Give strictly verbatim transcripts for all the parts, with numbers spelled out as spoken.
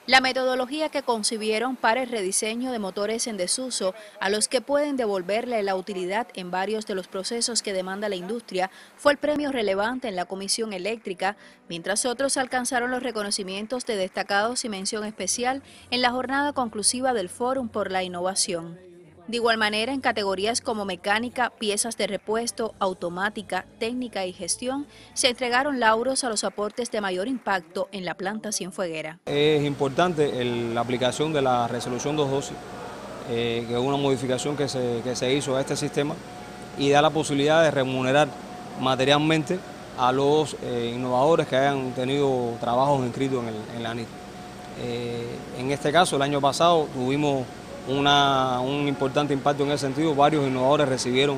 La metodología que concibieron para el rediseño de motores en desuso, a los que pueden devolverle la utilidad en varios de los procesos que demanda la industria, fue el premio relevante en la Comisión Eléctrica, mientras otros alcanzaron los reconocimientos de destacados y mención especial en la jornada conclusiva del Fórum por la Innovación. De igual manera, en categorías como mecánica, piezas de repuesto, automática, técnica y gestión, se entregaron lauros a los aportes de mayor impacto en la planta Cienfueguera. Es importante el, la aplicación de la resolución doscientos doce, eh, que es una modificación que se, que se hizo a este sistema y da la posibilidad de remunerar materialmente a los eh, innovadores que hayan tenido trabajos inscritos en, el, en la A N I T. Eh, en este caso, el año pasado tuvimos Una, un importante impacto en ese sentido. Varios innovadores recibieron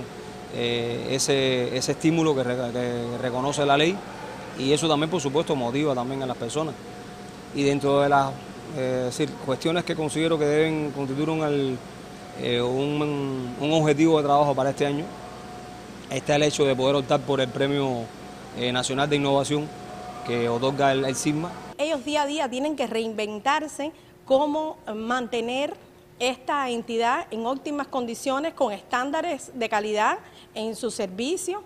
eh, ese, ese estímulo que, re, que reconoce la ley, y eso también, por supuesto, motiva también a las personas. Y dentro de las eh, decir, cuestiones que considero que deben constituir un, eh, un, un objetivo de trabajo para este año, está el hecho de poder optar por el Premio eh, Nacional de Innovación que otorga el, el SIGMA. Ellos día a día tienen que reinventarse cómo mantener esta entidad en óptimas condiciones, con estándares de calidad en su servicio,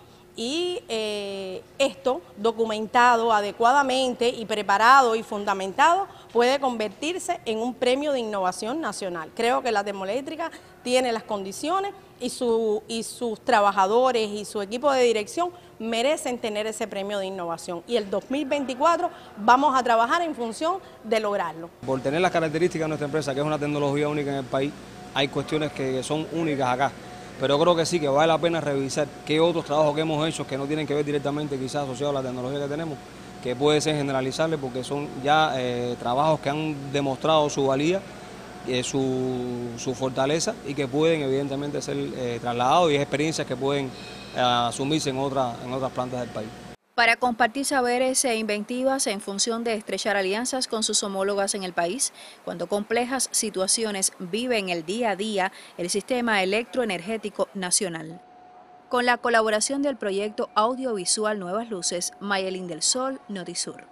y eh, esto documentado adecuadamente y preparado y fundamentado puede convertirse en un premio de innovación nacional. Creo que la termoeléctrica tiene las condiciones y, su, y sus trabajadores y su equipo de dirección merecen tener ese premio de innovación, y el dos mil veinticuatro vamos a trabajar en función de lograrlo. Por tener las características de nuestra empresa, que es una tecnología única en el país, hay cuestiones que son únicas acá, pero creo que sí, que vale la pena revisar qué otros trabajos que hemos hecho que no tienen que ver directamente quizás asociados a la tecnología que tenemos, que puede ser generalizable porque son ya eh, trabajos que han demostrado su valía, eh, su, su fortaleza, y que pueden evidentemente ser eh, trasladados, y es experiencias que pueden eh, asumirse en, otra, en otras plantas del país. Para compartir saberes e inventivas en función de estrechar alianzas con sus homólogas en el país, cuando complejas situaciones viven el día a día el sistema electroenergético nacional. Con la colaboración del proyecto audiovisual Nuevas Luces, Mayelín del Sol, Notisur.